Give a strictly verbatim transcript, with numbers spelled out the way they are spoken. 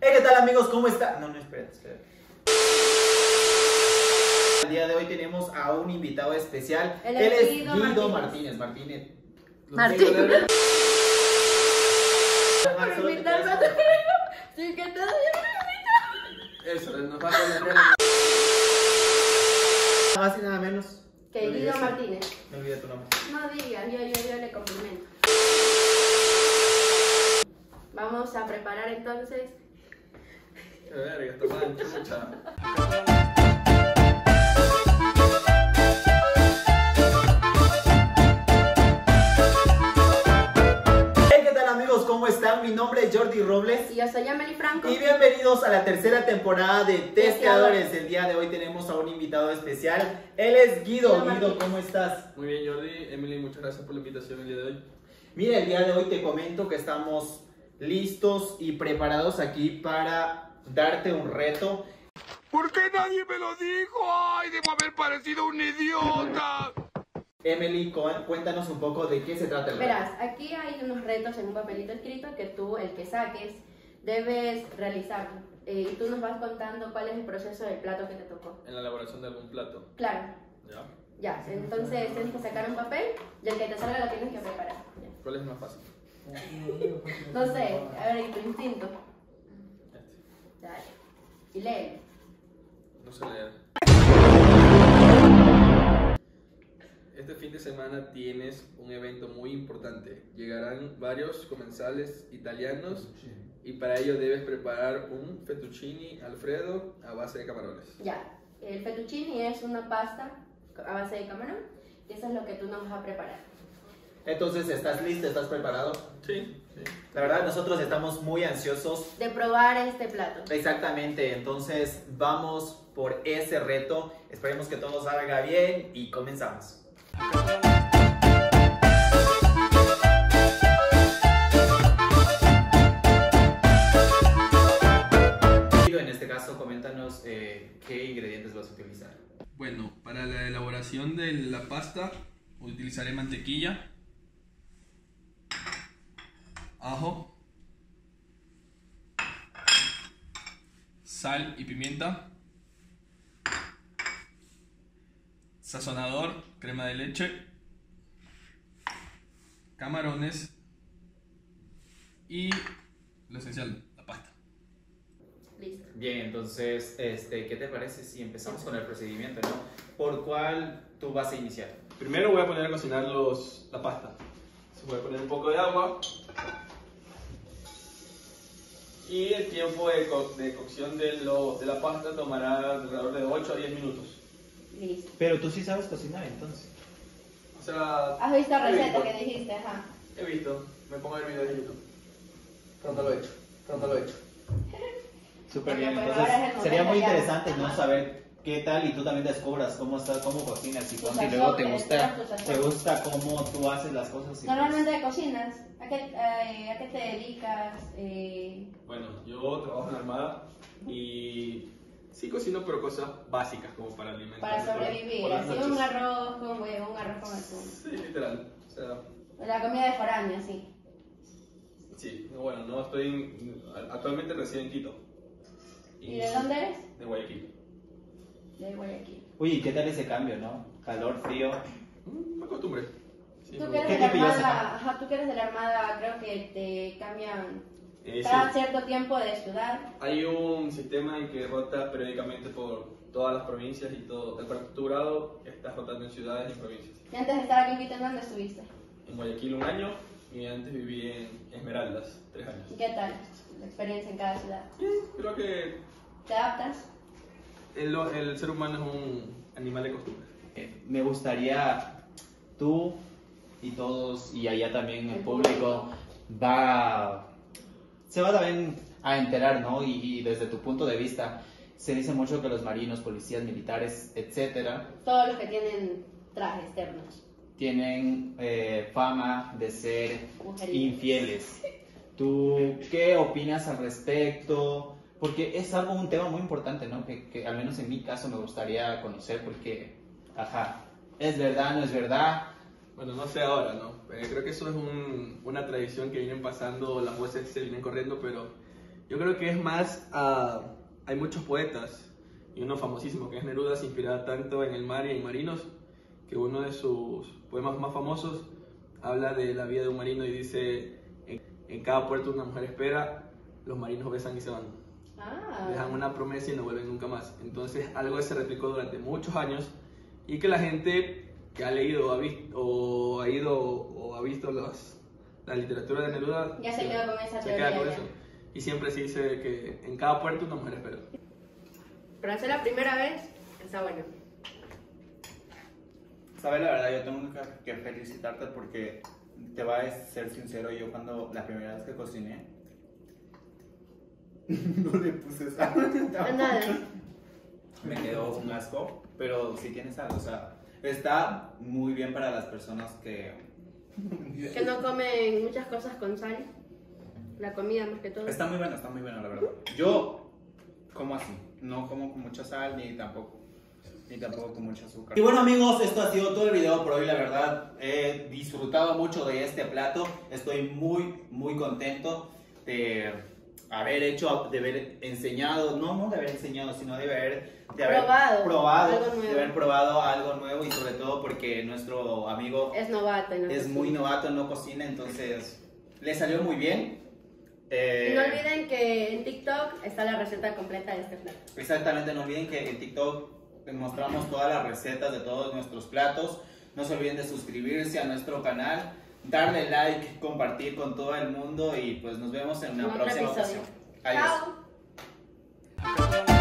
Hey, ¿qué tal amigos? ¿Cómo están? No, no, espérate, espérate. El día de hoy tenemos a un invitado especial. Él Él es es Guido Guido Martínez. Martínez. Martínez. Martínez. Ah, Por solo te invitarme quedas a con- tu video. Sí, que te doy Eso, nos va a poner Nada más y nada menos. Que Guido Martínez. Me olvidé tu nombre. No digas, yo, yo, yo le complimento. Vamos a preparar entonces. Qué verga, esta man, chucha. Hey, ¿qué tal amigos? ¿Cómo están? Mi nombre es Jordi Robles. Y yo soy Emily Franco. Y bienvenidos a la tercera temporada de Testeadores. El día de hoy tenemos a un invitado especial. Él es Guido. Guido Guido, Martínez. ¿cómo estás? Muy bien, Jordi. Emily, muchas gracias por la invitación el día de hoy. Mira, el día de hoy te comento que estamos listos y preparados aquí para darte un reto. ¿Por qué nadie me lo dijo? ¡Ay, debo haber parecido un idiota! Emily, cu- cuéntanos un poco de qué se trata el reto. Verás, aquí hay unos retos en un papelito escrito que tú, el que saques, debes realizar. Eh, y tú nos vas contando cuál es el proceso del plato que te tocó. En la elaboración de algún plato. Claro, ¿Ya? ya. Entonces tienes que sacar un papel y el que te salga lo tienes que preparar. Ya. ¿Cuál es más fácil? No sé, a ver, tu instinto. Este. Dale. Y léelo. No sé leer. Este fin de semana tienes un evento muy importante. Llegarán varios comensales italianos y para ello debes preparar un fettuccine Alfredo a base de camarones. Ya. El fettuccine es una pasta a base de camarón y eso es lo que tú nos vas a preparar. Entonces, ¿estás listo? ¿Estás preparado? Sí, sí. La verdad, nosotros estamos muy ansiosos. De probar este plato. Exactamente, entonces vamos por ese reto. Esperemos que todo salga bien y comenzamos. En este caso, coméntanos eh, qué ingredientes vas a utilizar. Bueno, para la elaboración de la pasta utilizaré mantequilla, ajo, sal y pimienta, sazonador, crema de leche, camarones y lo esencial, la pasta. Listo. Bien, entonces, este, ¿qué te parece si empezamos con el procedimiento, ¿no? ¿Por cuál tú vas a iniciar? Primero voy a poner a cocinar los, la pasta. Se voy a poner un poco de agua. Y el tiempo de, co de cocción de, lo, de la pasta tomará alrededor de ocho a diez minutos. Listo. Pero tú sí sabes cocinar, entonces. O sea, ¿Has visto he receta visto, que dijiste? Ajá. He visto, me pongo a ver videos de YouTube. Pronto lo he hecho, pronto lo he hecho. Súper Bueno, bien, pues entonces ahora es el sería muy momento ya. interesante, ¿no? Ajá. Saber qué tal y tú también descubras cómo estás, cómo cocinas y, Tu cuánto, y sazón, luego te que gusta, descubras tu sazón. te gusta cómo tú haces las cosas. y Normalmente cocinas. ¿A qué, eh, ¿A qué te dedicas? Eh, Bueno, yo trabajo en la Armada y sí cocino, pero cosas básicas como para alimentar. para sobrevivir. Así un arroz con huevo, un arroz con atún. Sí, literal. O sea, La comida de foráneo, sí. sí, bueno, no estoy en- actualmente resido en Quito. ¿Y de dónde eres? De Guayaquil. De Guayaquil. Uy, ¿qué tal ese cambio, no? Calor, frío. Mm, Me acostumbré. Sí, Tú me que eres ¿Qué de la te pillas Armada, acá? ajá, tú que eres de la Armada, creo que te cambian Eh, cada sí. cierto tiempo de ciudad. Hay un sistema en que rota periódicamente por todas las provincias y todo. El cuarto grado está rotando en ciudades y en provincias. Y antes de estar aquí en Quito, ¿en dónde estuviste? En Guayaquil un año y antes viví en Esmeraldas tres años. ¿Y qué tal la experiencia en cada ciudad? Bien, creo que ¿Te adaptas? el, el ser humano es un animal de costumbre. Eh, me gustaría tú y todos y allá también el El público va se va también a enterar, ¿no? Y, y desde tu punto de vista se dice mucho que los marinos, policías, militares, etcétera, Todos los que tienen trajes ternos. tienen eh, fama de ser Mujeriegos. infieles. ¿Tú qué opinas al respecto? Porque es algo, un tema muy importante, ¿no? Que, que al menos en mi caso me gustaría conocer porque, ajá, ¿es verdad, no es verdad? Bueno, no sé ahora, ¿no? Eh, creo que eso es un, una tradición que vienen pasando, las voces se vienen corriendo, pero Yo creo que es más, uh, hay muchos poetas, y uno famosísimo que es Neruda, se inspira tanto en el mar y en marinos, que uno de sus poemas más famosos habla de la vida de un marino y dice, en, en cada puerto una mujer espera, los marinos besan y se van. Ah. Dejan una promesa y no vuelven nunca más. Entonces algo que se replicó durante muchos años y que la gente que ha leído o ha visto, o ha ido o ha visto los, la literatura de Neruda Ya se quedó con esa se teoría. queda con ya. eso. Y siempre se dice que en cada puerto una mujer espera. Para hacer la primera vez, está bueno. Sabes, la verdad, yo tengo que, que felicitarte porque te voy a ser sincero, yo cuando la primera vez que cociné no le puse sal. Nada. Me quedó un asco, pero sí tiene sal, o sea, está muy bien para las personas que... Que no comen muchas cosas con sal. La comida más que todo. Está muy bueno, está muy bueno, la verdad. Yo como así, no como con mucha sal ni tampoco, ni tampoco con mucho azúcar. Y bueno amigos, esto ha sido todo el video por hoy, la verdad. He disfrutado mucho de este plato, estoy muy, muy contento de haber hecho, de haber enseñado, no, no de haber enseñado, sino de haber, de haber Probado probado, algo nuevo. de haber probado algo nuevo y sobre todo porque nuestro amigo Es novato. ¿No? es muy novato en no cocina, entonces le salió muy bien. Eh, Y no olviden que en TikTok está la receta completa de este plato. Exactamente, no olviden que en TikTok mostramos todas las recetas de todos nuestros platos. No se olviden de suscribirse a nuestro canal, darle like, compartir con todo el mundo y pues nos vemos en una En otro próxima episodio. ocasión. Adiós. Chao.